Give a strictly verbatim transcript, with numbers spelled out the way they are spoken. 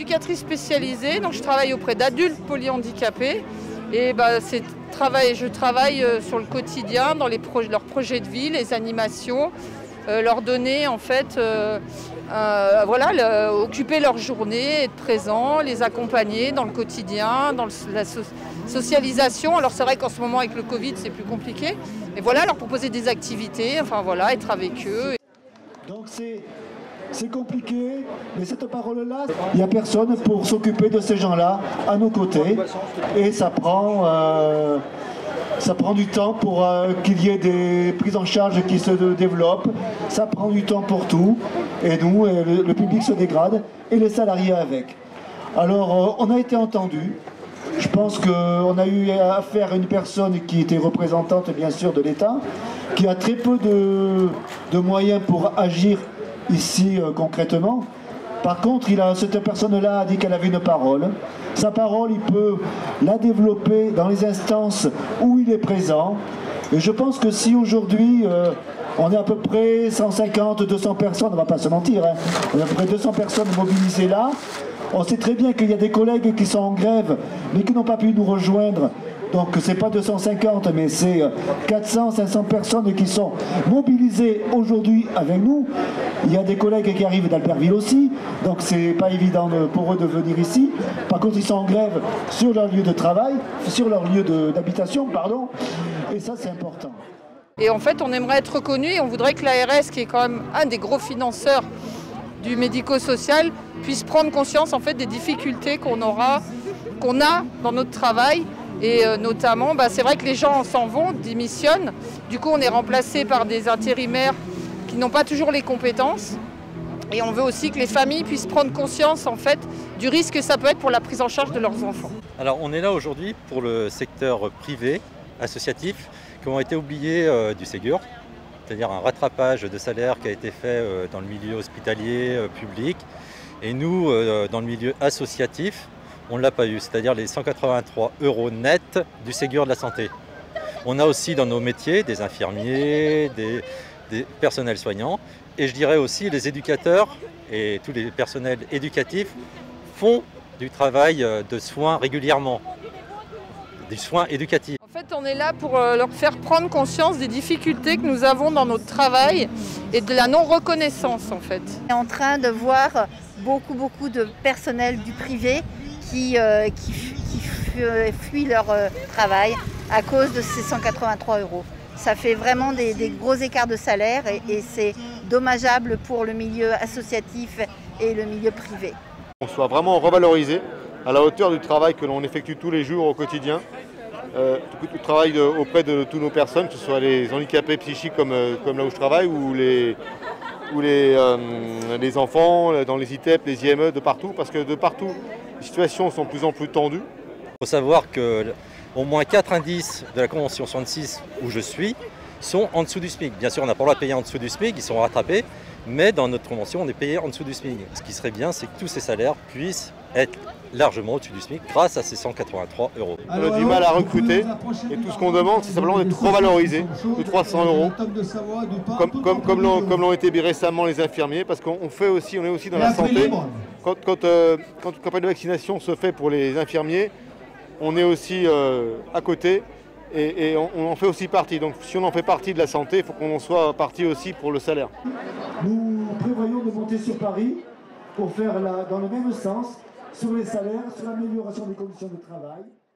éducatrice spécialisée, donc je travaille auprès d'adultes polyhandicapés. Et bah, c'est travail, je travaille sur le quotidien, dans les pro leurs projets de vie, les animations, euh, leur donner en fait, euh, euh, voilà, le, occuper leur journée, être présent, les accompagner dans le quotidien, dans le, la so socialisation. Alors c'est vrai qu'en ce moment avec le Covid c'est plus compliqué, mais voilà, leur proposer des activités, enfin voilà, être avec eux. Donc c'est C'est compliqué, mais cette parole-là, il n'y a personne pour s'occuper de ces gens-là à nos côtés. Et ça prend, euh, ça prend du temps pour euh, qu'il y ait des prises en charge qui se développent. Ça prend du temps pour tout. Et nous, le, le public se dégrade et les salariés avec. Alors, euh, on a été entendus. Je pense qu'on a eu affaire à une personne qui était représentante, bien sûr, de l'État, qui a très peu de, de moyens pour agir ici euh, concrètement. Par contre, il a, cette personne-là a dit qu'elle avait une parole. Sa parole, il peut la développer dans les instances où il est présent. Et je pense que si aujourd'hui, euh, on est à peu près cent cinquante, deux cents personnes, on ne va pas se mentir, hein, on est à peu près deux cents personnes mobilisées là, on sait très bien qu'il y a des collègues qui sont en grève, mais qui n'ont pas pu nous rejoindre. Donc c'est pas deux cent cinquante, mais c'est quatre cents, cinq cents personnes qui sont mobilisées aujourd'hui avec nous. Il y a des collègues qui arrivent d'Albertville aussi, donc c'est pas évident pour eux de venir ici. Par contre, ils sont en grève sur leur lieu de travail, sur leur lieu d'habitation, pardon, et ça c'est important. Et en fait, on aimerait être reconnu et on voudrait que l'A R S, qui est quand même un des gros financeurs du médico-social, puisse prendre conscience en fait des difficultés qu'on aura, qu'on a dans notre travail. Et euh, notamment, bah, c'est vrai que les gens s'en vont, démissionnent. Du coup, on est remplacé par des intérimaires qui n'ont pas toujours les compétences. Et on veut aussi que les familles puissent prendre conscience en fait, du risque que ça peut être pour la prise en charge de leurs enfants. Alors, on est là aujourd'hui pour le secteur privé, associatif, qui ont été oubliés euh, du Ségur. C'est-à-dire un rattrapage de salaire qui a été fait euh, dans le milieu hospitalier, euh, public. Et nous, euh, dans le milieu associatif, on ne l'a pas eu, c'est-à-dire les cent quatre-vingt-trois euros nets du Ségur de la santé. On a aussi dans nos métiers des infirmiers, des, des personnels soignants, et je dirais aussi les éducateurs et tous les personnels éducatifs font du travail de soins régulièrement, des soins éducatifs. En fait, on est là pour leur faire prendre conscience des difficultés que nous avons dans notre travail et de la non-reconnaissance en fait. On est en train de voir beaucoup, beaucoup de personnel du privé qui, euh, qui, qui fuient leur euh, travail à cause de ces cent quatre-vingt-trois euros. Ça fait vraiment des, des gros écarts de salaire et, et c'est dommageable pour le milieu associatif et le milieu privé. On soit vraiment revalorisé à la hauteur du travail que l'on effectue tous les jours au quotidien. Euh, tout le travail de, auprès de toutes nos personnes, que ce soit les handicapés psychiques comme, comme là où je travaille, ou les, ou les, euh, les enfants dans les I T E P, les I M E, de partout, parce que de partout, les situations sont de plus en plus tendues. Il faut savoir qu'au moins quatre indices de la Convention soixante-six où je suis sont en dessous du SMIC. Bien sûr, on n'a pas le droit de payer en dessous du SMIC, ils sont rattrapés, mais dans notre convention, on est payé en dessous du SMIC. Ce qui serait bien, c'est que tous ces salaires puissent être largement au-dessus du SMIC grâce à ces cent quatre-vingt-trois euros. On a du mal à recruter et tout ce qu'on demande, c'est simplement d'être revalorisé de trois cents euros, comme, comme, comme l'ont été récemment les infirmiers, parce qu'on fait aussi, on est aussi dans la santé. Quand, quand, euh, quand une campagne de vaccination se fait pour les infirmiers, on est aussi euh, à côté et, et on, on en fait aussi partie. Donc si on en fait partie de la santé, il faut qu'on en soit partie aussi pour le salaire. Nous prévoyons de monter sur Paris pour faire la, dans le même sens sur les salaires, sur l'amélioration des conditions de travail.